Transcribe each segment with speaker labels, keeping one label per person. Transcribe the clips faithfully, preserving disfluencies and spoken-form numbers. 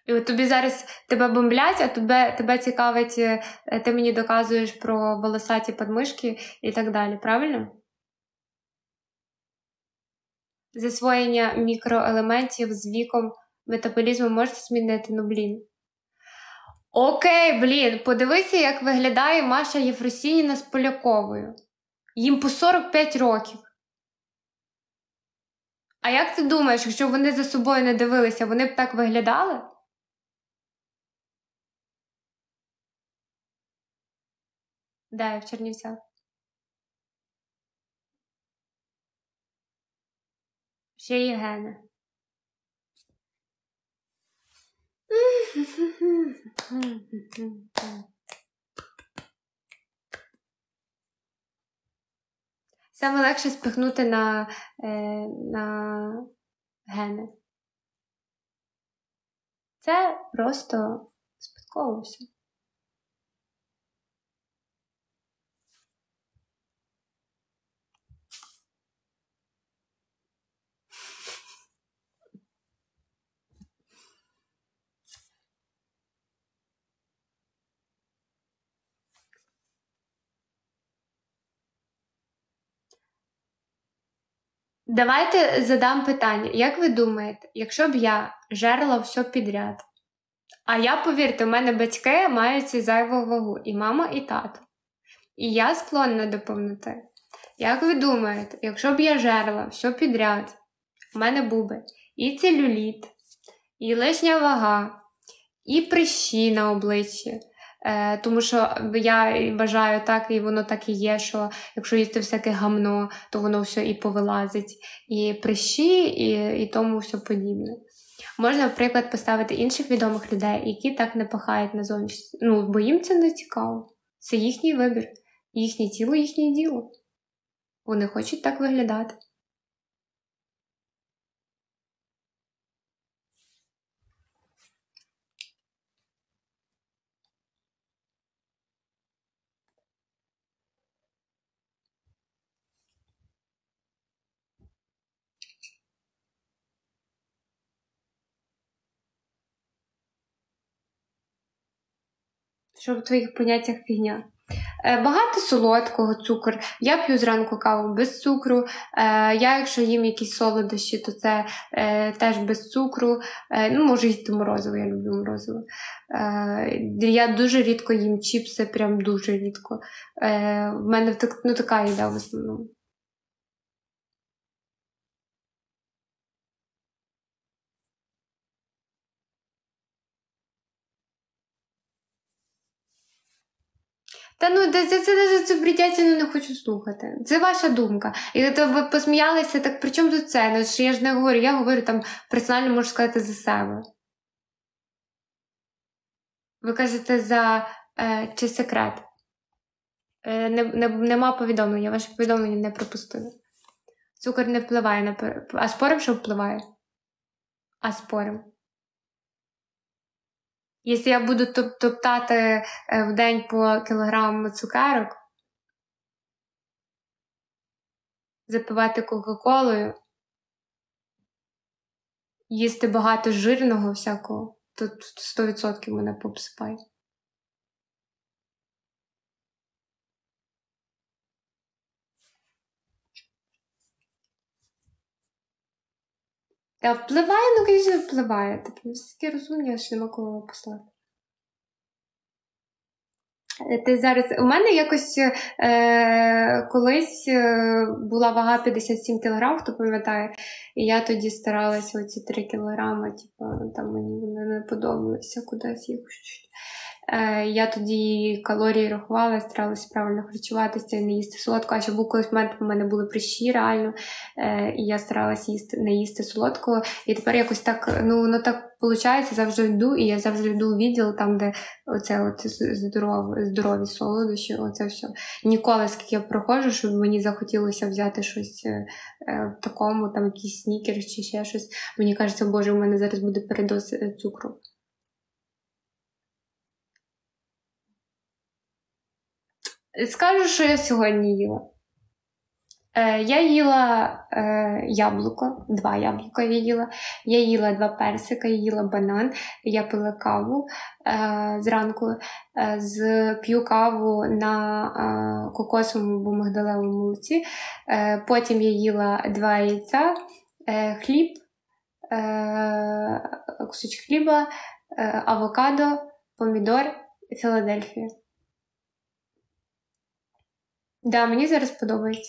Speaker 1: І от тобі зараз тебе бомблять, а тебе, тебе цікавить, ти мені доказуєш про волосаті подмишки і так далі, правильно? Засвоєння мікроелементів з віком метаболізму можете змінити? Ну, блін. Окей, блін, подивися, як виглядає Маша Єфросініна з Поляковою. Їм по сорок п'ять років. А як ти думаєш, якщо вони за собою не дивилися, вони б так виглядали? Да, я в Чернівцях. Ще є гени. Саме легше спихнути на, е, на гени. Це просто спадково все. Давайте задам питання. Як ви думаєте, якщо б я жерла все підряд, а я, повірте, у мене батьки мають зайву вагу, і мама, і тато. І я склонна до повноти. Як ви думаєте, якщо б я жерла все підряд, у мене був би і целюліт, і лишня вага, і прищі на обличчі. Е, тому що я вважаю так, і воно так і є, що якщо їсти всяке гамно, то воно все і повилазить. І прищі, і, і тому все подібне. Можна, наприклад, поставити інших відомих людей, які так не пахають на зовнішність. Ну, бо їм це не цікаво. Це їхній вибір. Їхнє тіло, їхнє діло. Вони хочуть так виглядати. Що в твоїх поняттях фігня? Багато солодкого, цукор. Я п'ю зранку каву без цукру. Я, якщо їм якісь солодощі, то це е, теж без цукру. Е, ну, можу їсти морозиво, я люблю морозиво. Е, я дуже рідко їм чіпси, прям дуже рідко. Е, в мене ну, така їда в основному. Та ну, це, це, це, це бредятину не хочу слухати. Це ваша думка. І то ви посміялися, так при чому тут це? Ну, що я ж не говорю, я говорю там персонально, можу сказати, за себе. Ви кажете за е, чи секрет? Е, не, не, нема повідомлення, ваше повідомлення не пропустили. Цукор не впливає на... А спорим, що впливає? А спорим. Якщо я буду топтати в день по кілограму цукерок, запивати кока-колою, їсти багато жирного всякого, то сто відсотків мене пообсипає. Та впливає, ну, звісно, впливає. Тобто, такі розумні, що нема кого послати. Ти зараз... У мене якось е, колись була вага п'ятдесят сім кілограм, хто пам'ятає, і я тоді старалася оці три кілограми, типу, там мені вони не подобалися кудись їх. Е, я тоді калорії рахувала, старалася правильно харчуватися, не їсти солодко, а ще був колись момент, у мене були прищі реально, е, і я старалася їсти, не їсти солодкого, і тепер якось так, ну, воно так виходить, завжди йду, і я завжди йду у відділ, там, де оце от здорові, здорові солодощі, оце все. Ніколи, скільки я проходжу, щоб мені захотілося взяти щось е, в такому, там, якийсь снікер чи ще щось, мені кажеться, боже, у мене зараз буде передоз цукру. Скажу, що я сьогодні їла. Е, я їла е, яблуко, два яблука я їла, я їла два персика, я їла банан, я пила каву е, зранку, е, з, п'ю каву на е, кокосовому або мигдалевому молоці, е, потім я їла два яйця, е, хліб, е, кусочок хліба, е, авокадо, помідор, Філадельфія. Да, мені зараз подобається.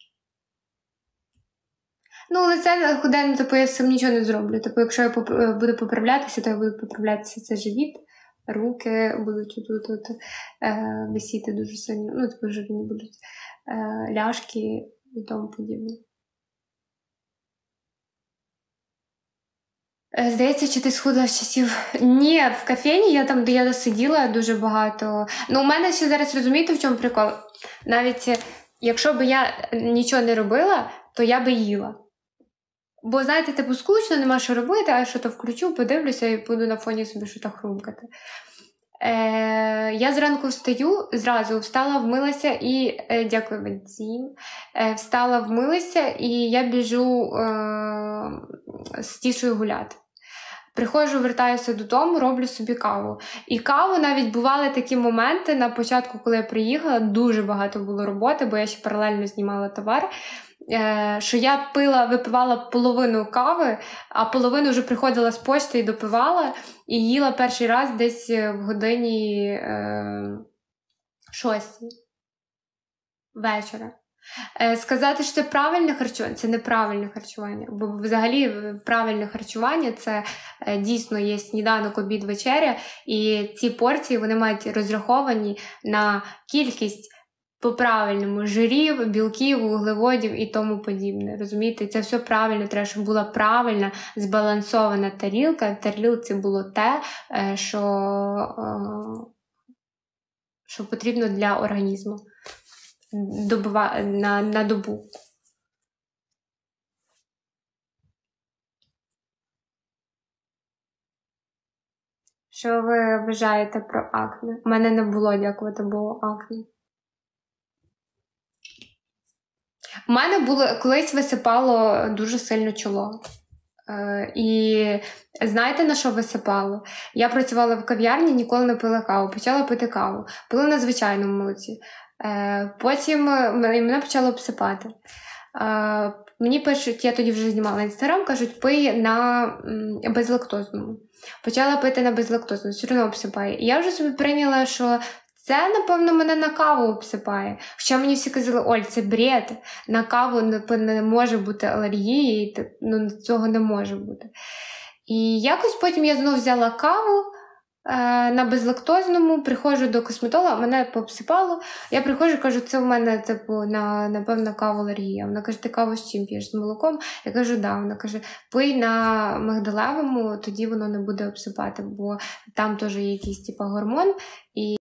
Speaker 1: Ну, але це худе, ну, типу, я сам нічого не зроблю. Типу, якщо я поп- буду поправлятися, то я буду поправлятися це живіт, руки будуть тут, тут е, висіти дуже сильно. Ну, типу, жирні будуть е, ляшки і тому подібне. Е, Здається, чи ти схудла з часів? Ні, в кафені я там, де я сиділа дуже багато. Ну, у мене ще зараз, розумієте, в чому прикол? Навіть е, якщо б я нічого не робила, то я би їла. Бо, знаєте, типу, скучно, нема що робити, а я що-то включу, подивлюся і буду на фоні собі щось хрумкати. Е, я зранку встаю, зразу встала, вмилася і, е, дякую Вадзім, е, встала, вмилася і я біжу е, з Тішою гуляти. Приходжу, вертаюся додому, роблю собі каву. І каву навіть бували такі моменти на початку, коли я приїхала, дуже багато було роботи, бо я ще паралельно знімала товар, що я пила, випивала половину кави, а половину вже приходила з почти і допивала, і їла перший раз десь в годині е, шостій вечора. Е, сказати, що це правильне харчування, це неправильне харчування, бо взагалі правильне харчування – це е, дійсно є сніданок, обід, вечеря, і ці порції вони мають розраховані на кількість по-правильному жирів, білків, вуглеводів і тому подібне. Розумієте? Це все правильно, треба, щоб була правильна, збалансована тарілка. В тарілці було те, що, що потрібно для організму Добива... на, на добу. Що ви вважаєте про акне? У мене не було, дякувати Богу, акне. У мене було, колись висипало дуже сильно чоло. Е, і знаєте, на що висипало? Я працювала в кав'ярні, ніколи не пила каву. Почала пити каву. Пила на звичайному молоці. Е, потім мене почало обсипати. Е, мені пишуть, я тоді вже знімала інстаграм, кажуть, пий на м, безлактозному. Почала пити на безлактозному, все одно обсипає. І я вже собі прийняла, що це, напевно, мене на каву обсипає. Хоча мені всі казали, Оль, це бред, на каву не, не може бути алергії, ну, цього не може бути. І якось потім я знову взяла каву е, на безлактозному, приходжу до косметолога, мене пообсипало, я приходжу, кажу, це в мене, типу, на, напевно, каву алергія. Вона каже, ти каву з чим п'єш? З молоком? Я кажу, да. Вона каже, пий на мигдалевому, тоді воно не буде обсипати, бо там теж є якийсь, типу, гормон, і